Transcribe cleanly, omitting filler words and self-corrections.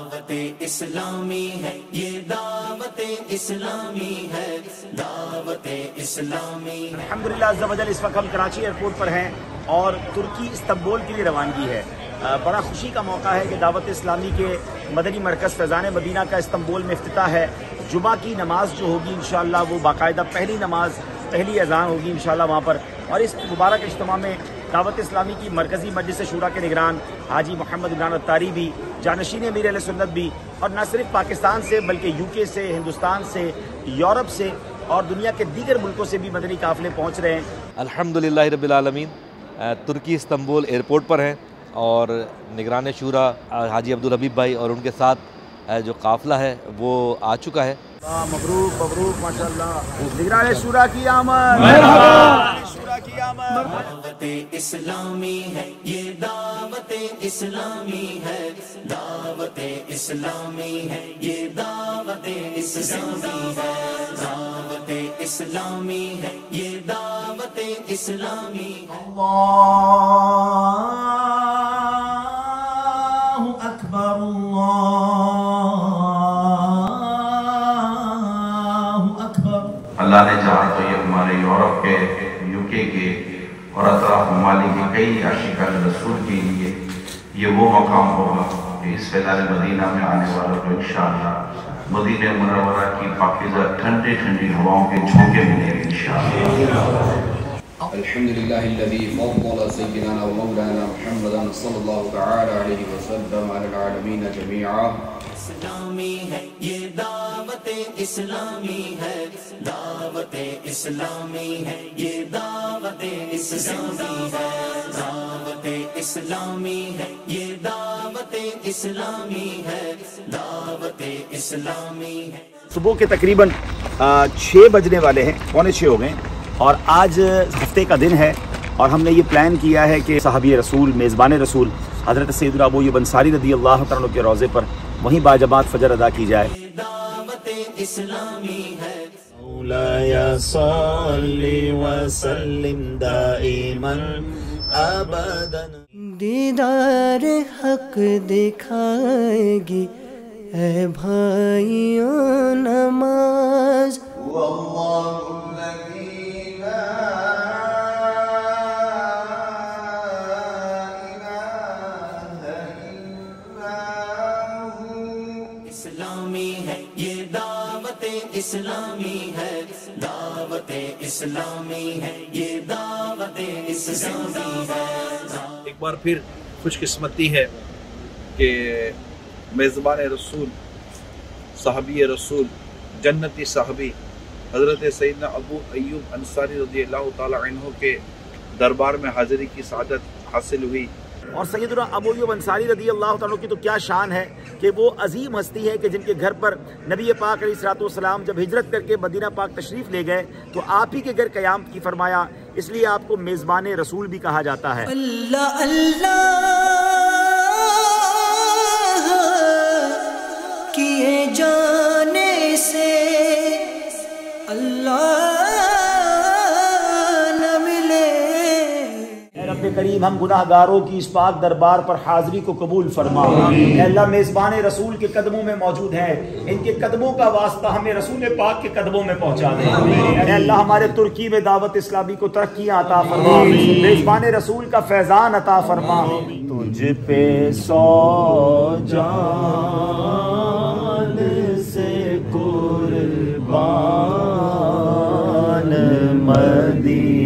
دعوت اسلامی ہے یہ دعوت اسلامی ہے دعوت اسلامی ہے۔ الحمدللہ عز و جل اس وقت ہم کراچی ایئرپورٹ پر ہیں اور ترکی استنبول کے لیے روانگی ہے۔ بڑا خوشی کا موقع ہے کہ دعوت اسلامی کے مدنی مرکز فیضان مدینہ کا استنبول میں افتتاح ہے۔ جمعہ کی نماز جو ہوگی انشاءاللہ وہ باقاعدہ پہلی نماز پہلی اذان ہوگی انشاءاللہ وہاں پر، اور اس مبارک اجتماع میں دعوت اسلامی کی مرکزی مجلس شورا کے نگران حاجی محمد عمران اتاری بھی، جانشین امیر اہل سنت بھی، اور نہ صرف پاکستان سے بلکہ یو کے سے، ہندوستان سے، یورپ سے اور دنیا کے دیگر ملکوں سے بھی مدنی قافلے پہنچ رہے ہیں۔ الحمدللہ رب العالمین، ترکی استنبول ایئرپورٹ پر ہیں اور نگران شورا حاجی عبدالحبیب بھائی اور ان کے ساتھ جو قافلہ ہے وہ آ چکا ہے۔ مبروک مبروک ماشاءاللہ، نگران شورا کی آمد، مرحبا شورا کی آمد۔ دعوت اسلامی ہے یہ دعوت اسلامی ہے دعوت اسلامی ہے یہ دعوت اسلامی ہے دعوت اسلامی ہے یہ دعوت اسلامی ہے۔ اللہ اکبر اللہ نے چاہا تو یہ ہمارے یورپ کے، یو کے اور اطراف ممالک کے کئی عاشقان رسول کے لیے یہ وہ مقام ہوگا کہ اس فیضان مدینہ میں آنے والوں کو انشاءاللہ مدینہ منورہ کی پاکیزہ ٹھنڈی ٹھنڈی ہواؤں کے جھونکے ملیں گے انشاءاللہ۔ الحمدللہ الذی فضل سیدنا و مولانا محمدا صلی اللہ تعالی علیہ وسلم علی العالمین جمیعا۔ اسلامی ہے یہ دعوت اسلامی ہے دعوت اسلامی ہے یہ دعوت اسلامی ہے دعوت اسلامی ہے یہ دعوت اسلامی ہے دعوت اسلامی ہے۔ صبح کے تقریباً 6 بجنے والے ہیں، 5:45 ہو گئے، اور آج ہفتے کا دن ہے اور ہم نے یہ پلان کیا ہے کہ صحابی رسول، میزبان رسول حضرت سیدنا ابو ایوب انصاری رضی اللہ تعالیٰ عنہ کے روضے پر وہیں باجماعت فجر ادا کی جائے۔ دعوت اسلامی ہے۔ مولاي صل وسلم دائما ابدا۔ دیدار حق دکھائے گی اے بھائیوں نماز، واللہ الذی لا اسلامی ہے یہ دعوت اسلامی ہے دعوت اسلامی ہے یہ دعوت اسلامی ہے۔ ایک بار پھر خوش قسمتی ہے کہ میزبان رسول، صحابی رسول، جنتی صحابی حضرت سیدنا ابو ایوب انصاری رضی اللہ تعالی عنہ کے دربار میں حاضری کی سعادت حاصل ہوئی۔ اور سیدنا ابو ایوب انصاری رضی اللہ تعالیٰ کی تو کیا شان ہے کہ وہ عظیم ہستی ہے کہ جن کے گھر پر نبی پاک علیہ الصلوۃ والسلام جب ہجرت کر کے مدینہ پاک تشریف لے گئے تو آپ ہی کے گھر قیامت کی فرمایا، اس لیے آپ کو میزبان رسول بھی کہا جاتا ہے۔ اللہ اللہ کیے جانے سے اللہ نہ ملے۔ اے رب کریم، ہم گناہ گاروں کی اس پاک دربار پر حاضری کو قبول فرما۔ اے اللہ، میزبان رسول کے قدموں میں موجود ہیں، ان کے قدموں کا واسطہ ہمیں رسول پاک کے قدموں میں پہنچا دے۔ اے اللہ، ہمارے ترکی میں دعوت اسلامی کو ترقیاں عطا فرما، میزبان رسول کا فیضان عطا فرما۔ تجھ پہ 100 جان سے قربان مدینہ